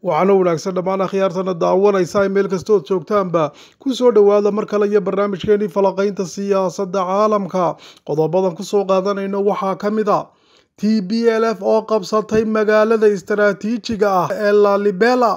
waxaana wanaagsan dhammaan akhyaartana daawanaysa meel kastoo joogtaanba ku soo dhawaada mar kale iyo barnaamijkeeni falaqaynta siyaasadda caalamka qodobadan ku soo qaadanayno waxaa ka mid ah Tplf oo qabsatay magaalada istaraatiijiga ah ee Lalibela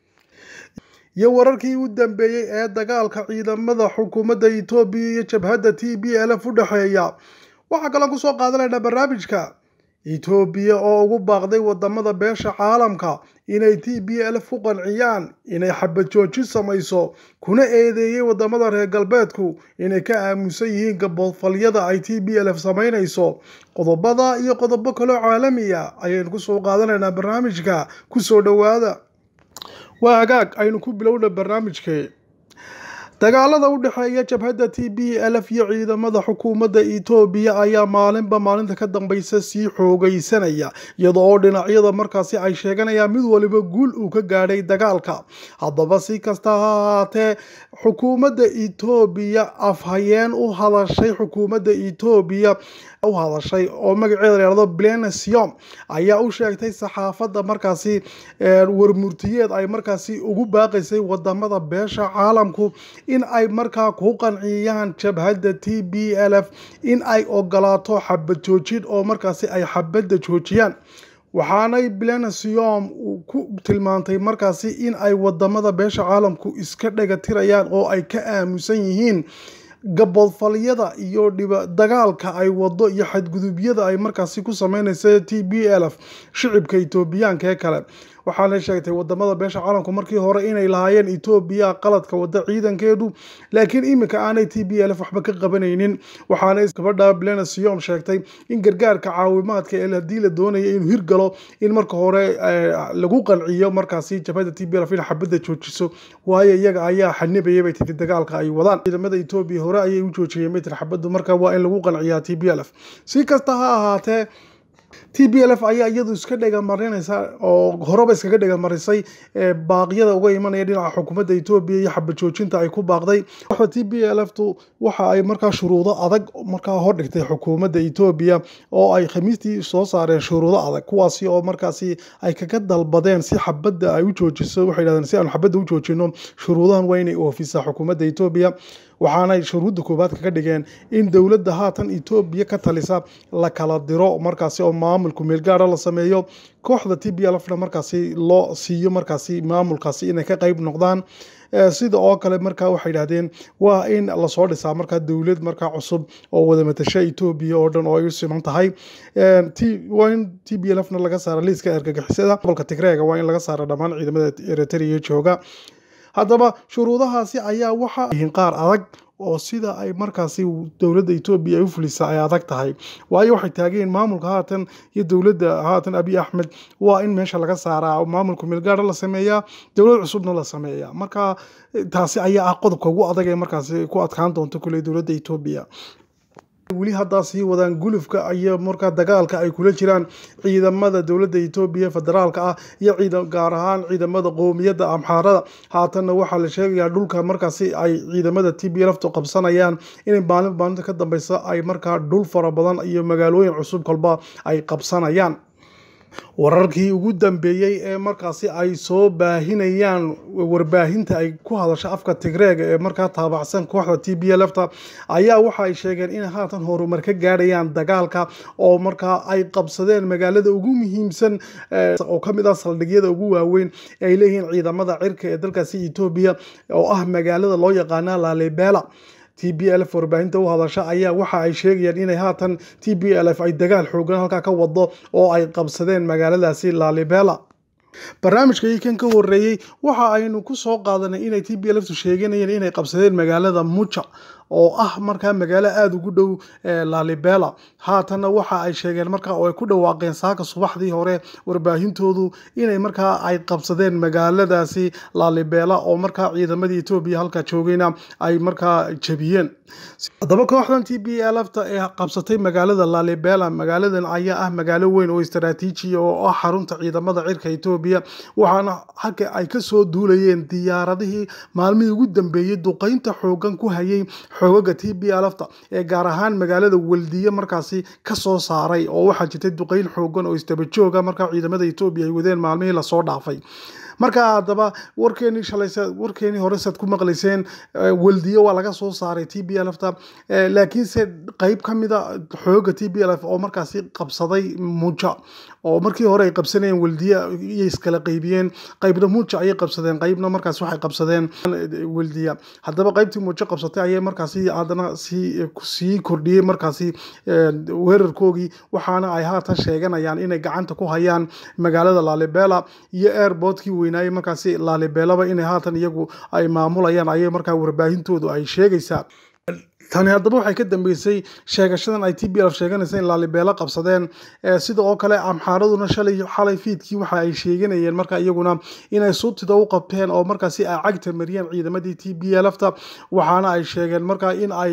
iyo wararkii u dambeeyay ee dagaalka ciidamada xukuumadda Ethiopia iyo jabhadda Tplf u dhaxeeya waxa kale ku soo qaadanayna barnaamijka Ethiopia oo ugu baaqday wadamada beesha caalamka inay Tplf ku qanciyaan inay xabad joojin samayso kuna eedeeyay wadamada reer galbeedku inay ka aamusan yihiin gaboodfalyada ay Tplf samaynayso qodobada iyo qodobo kale caalami ah ayaan ku soo qaadanaynaa barnaamijka ku soo dhawaada waagaag aynu ku bilowna barnaamijka dagaalada u dhaxeeya jabhadda Tplf iyo ciidamada xukuumadda Ethiopia ayaa maalinba maalinta ka dambaysa sii xoogaysanaya iyadoo dhinacyada markaasi ay sheeganayaan mid waliba guul uu ka gaadhay dagaalka haddaba si kasta ha ahaatee xukuumadda Ethiopia afhayeen u hadashay xukuumadda Ethiopia u hadashay oo magaceeda la yiraahdo Magaloyin ayaa u sheegtay saxaafadda markaasi warmurtiyeed ay markaasi ugu baaqaysay wadamada beesha caalamku in ay markaa ku qanciyaan jabhadda Tplf in ay ogolaato xabad joojin oo markaasi ay xabadda joojiyaan waxaanay Magaloyin ku tilmaantay markaasi in ay wadamada beesha caalamku iska dhagatirayaan oo ay ka aamusan yihiin gaboodfalyada iyo dagaalka ay wado iyo xadgudubyada ay markaasi ku sameynayso Tplf shicibka Ethiopiaanka ee kale waxaana sheegtay wadamada beesha caalamku markii hore inay lahaayeen Ethiopia qaladka wada ciidankeedu laakiin imika aanay Tplf waxba ka qabanaynin waxaana gabadha Magaloyin sheegtay in gargaarka caawimaadka ee hadii la doonayo inuu hirgalo in marka hore lagu qanciyo markaasi jabhadda Tplf in xabadda joojiso waayo iyaga ayaa xanibayay bay tii dagaalka ay wadaan ciidamada Ethiopia hore ayay u joojiyeen meter xabaddu marka waa in lagu qanciyaa Tplf si kasta ha ahaatee Tplf ayaa iyadu iska dhiga marinaysa oo horeba iskaga dhiga marisay baaqyada uga imanaya dhinaca xukuumadda Ethiopia iyo xabad joojinta ay ku baaqday waxa Tplftu waxa ay markaa shuruudo adag markaa hor dhigtay xukuumadda Ethiopia oo ay khamiistii soo saareen shuruudo adag kuwaasi oo markaasi ay kaga dalbadeen si xabadda ay u joojiso waxay yiraahdeen si aan xabadda u joojino shuruudahan waa inay oofisa xukuumadda Ethiopia waxaana shuruudda koobaad kaga dhigeen in dawladda haatan Ethiopia ka talisa la kala diro markaasi oo maamulku meel gaar ah la sameeyo kooxda Tplfna markaasi loo siiyo markaasi maamulkaasi inay ka qayb noqdaan sida oo kale markaa waxay yiraahdeen waa in la soo dhisaa markaa dawlad markaa cusub oo wada matasha Ethiopia oo dhan oo ay u siman tahay waa in Tplfna laga saaro liiska argagixisada gobolka Tigray waa in laga saaro dhammaan ciidamada Eritrea jooga haddaba shuruudahaasi ayaa waxa yihiin qaar adag oo sida ay markaasi dawladda Ethiopia ay u fulisay ay adag tahay waayo waxay taageen maamulka haatan iyo dawladda haatan Abiy Ahmed waa in meesha laga saaraa maamulku meel gaar ah la sameeyaa dawlad cusubna la sameeyaa marka taasi ayaa qodobka ugu adag ee markaasi ku adkaan doonto kulay dawladda Ethiopia wali hadda sii wadaan gulufka ay markaa dagaalka ay kula jiraan ciidamada dawladda Ethiopia federaalka ah iyo ciidan gaar ahaan ciidamada qoomiyadda Amxaarada haatan waxa la sheegayaa dhulka markaasi ay ciidamada Tplf qabsanayaan in maalinta ka dambaysa ay markaa dhul fara badan iyo magaalooyin cusub kolba ay qabsanayaan wararkii ugu dambeeyay ee markaasi ay soo baahinayaan warbaahinta ay ku hadasho afka Tigray ee markaa taabacsan kooxda Tplfta ayaa waxa ay sheegeen in haatan horumar ka gaarayaan dagaalka oo markaa ay qabsadeen magaalada ugu muhiimsan oo kamid ah saldhigyada ugu waaweyn ay leeyihiin ciidamada cirka ee dalkaasi Ethiopia oo ah magaalada loo yaqaan Lalibela Tplf warbaahinta u hadasha ayaa waxa ay sheegayaan inay haatan Tplf ay dagaal xoogan halka ka wado oo ay qabsadeen magaaladaasi Lalibela barnaamijka kan ka horeeyay waxa aynu ku soo qaadanay inay Tplf sheeganayeen inay qabsadeen magaalada Mucha oo ah markaa magaalo aad ugu dhow Lalibela haatan waxa ay sheegeen markaa oo ay ku dhawaaqeen saaka subaxdii hore warbaahintoodu inay markaa ay qabsadeen magaaladaasi Lalibela oo markaa ciidamadii Ethiopia halka joogayna ay markaa jabiyeen haddaba kooxdan Tplfta ee qabsatay magaalada Lalibela magaaladan ayaa ah magaalo weyn oo istaraatiiji oo ah xarunta ciidamada cirka Ethiopia waxaana halka ay ka soo duulayeen diyaaradihii maalmihii ugu dambeeyay duqeynta xoogan ku hayay xoogaga Tplfta ee gaar ahaan magaalada Waldiya markaasi ka soo saaray oo waxa jirtay duqeyn xoogan oo istaba jooga marka ciidamada Ethiopia ay wadeen maalmihii la soo dhaafay marka hadaba warkeeni hore sad ku maqlayseen waldiyo waa laga soo saaray TPLF laakiin se qayb kamida xooga TPLF oo markaasi qabsaday Muja oo markii hore ay qabsanayeen waldiya iyo iskala qaybiyeen qaybna Muja ay qabsadeen qaybna markaas waxay qabsadeen waldiya hadaba qaybtii Muja qabsatay ayay markaasi aadana si kordhiyay markaasi weerarkoogii waxaana ay haatan sheeganayaan inay gacanta ku hayaan magaalada Lalibela iyo airportkii weynaayay markaasi Lalibelaba inay haatan iyagu ay maamulayaan ayay markaa warbaahintoodu ay sheegaysaa tani hadaba waxay ka dambeysay sheegashadan ay TPLF sheeganaysa in Lalibela qabsadeen sidoo kale amxaaraduna xalay fiidkii waxa ay sheeganayeen marka iyaguna inay suubtida u qabteen oo markaasi ay cagta mariyeen ciidamadii TPLF waxaana ay sheegeen marka in ay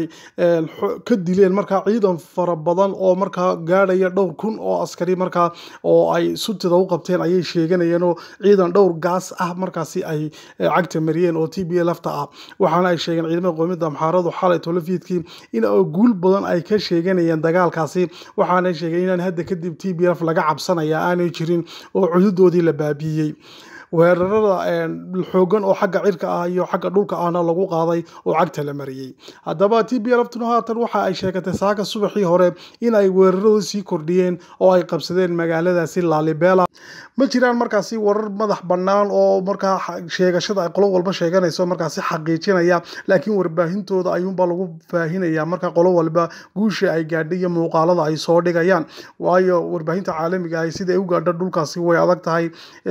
ka dileen marka ciidan fara badan oo marka gaadhaya dhowr kun oo askari marka oo ay suubtida u qabteen ayay sheeganayeen oo ciidan dhowr gaas ah markaasi ay cagta mariyeen oo TPLF ah waxaana ay sheegeen ciidamada qoomiyadda amxaaradu xalay tolofid in guul badan ay ka sheeganayeen dagaalkaasi waxaana sheegay in hadda kadib TPLF laga cabsanaya aanay jirin oo cududoodii la baabiyay weerarada xoogan oo xagga cirka ah iyo xagga dhulka ahna lagu qaaday oo cagta la mariyay hadaba TPLF haatan waxa ay sheegatay saaka subaxii hore in ay weeraradu sii kordhiyeen oo ay qabsadeen magaaladaasi Lalibela ma jiraan markaasi warar madax banaan oo markaa sheegashada ay qolo walba sheeganayso markaasi xaqiijinaya laakiin warbaahintooda ayuunba lagu faahinaya marka qolo walba guusha ay gaadhay iyo muuqaalada ay soo dhigayaan waayo warbaahinta caalamiga ah sida ay u gaadho dhulkaasi way adag tahay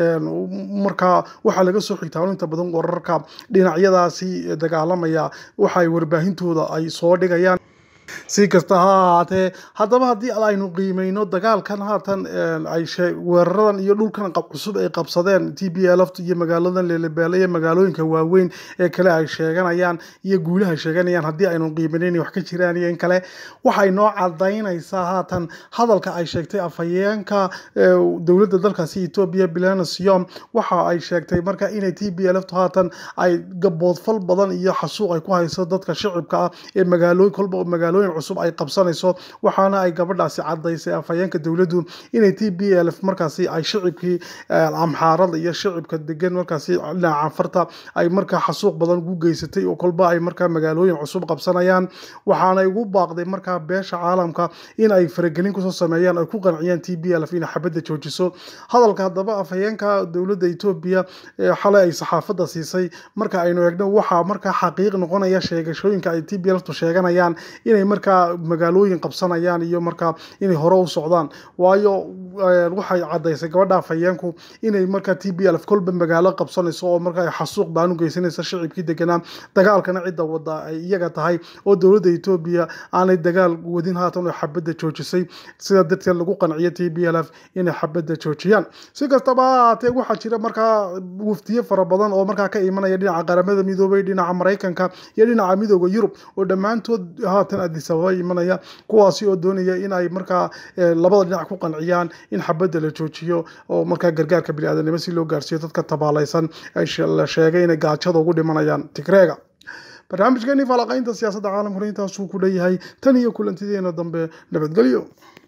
marka waxa laga soo xigtaa inta badan wararka dhinacyadaasi dagaalamaya waxa ay warbaahintooda ay soo dhigayaan si kasta ha ahaatee hadaba haddii aynu qiimeyno dagaalkan haatan ay weeraradan iyo dhulkan cusub ay qabsadeen TPLF iyo magaaladan Lalibela iyo magaalooyinka waaweyn ee kale ay sheeganayaan iyo guulaha sheeganayaan haddii aynu qiimeynay wax ka jiraan iyo in kale waxay noo cadaynaysaa haatan hadalka ay sheegtay afhayeenka dowladda dalkaasi Ethiopia Bilanasiyon waxa ay sheegtay marka inay TPLF haatan ay gaboodfal badan iyo xasuuq ay ku hayso dadka shacabka ah ee magaalooyin cusub ay qabsanayso waxaana ay gabadhaasi cadaysay afhayeenka dawladdu inay TPLF markaasi ay shacabkii amxaarada iyo shacabka degan markaasi dhinaca farta ay markaa xasuuq badan ugu geysatay oo kolba ay markaa magaalooyin cusub qabsanayaan waxaana ugu baaqday markaa beesha caalamka in ay faragelin ku soo sameeyaan ay ku qanciyaan TPLF in xabadda joojiso hadalka hadaba afhayeenka dawladda Ethiopia xalay ay saxaafadda siisay marka aynu eegno waxa markaa xaqiiq noqonaya sheegashooyinka ay TPLF sheeganayaan inay markaa magaalooyin qabsanayaan iyo markaa inay hore u socdaan waayo waxay cadaysay gabadha afhayeenku inay markaa TPLF kolba magaalo qabsanayso oo markaa ay xasuuq baan u geysanaysa shacabkii deganaa dagaalkana cidda wada ay iyaga tahay oo dawladda Ethiopia aanay dagaal wadin haatan oo xabadda joojisay sida dadka lagu qanciyo TPLF inay xabadda joojiyaan si kastaba ahaatee waxa jira markaa wafdiye fara badan oo markaa ka imanaya dhinaca qaramada midoobay dhinaca Mareykanka iyo dhinaca midowga Yurub oo dhamaantood haatan sababay imanaya kuwaasi oo doonaya in ay markaa labada dhinac ku qanciyaan in xabadda la joojiyo oo markaa gargaarka bini'aadanimo si loo gaarsiiyo dadka tabaalaysan ay la sheegay in gaajada ugu dhimanayaan Tigreega barnaamijkeeni falaqaynta siyaasadda caalamka intaas uu ku leeyahay tan iyo kulantideena dambe nabadgelyo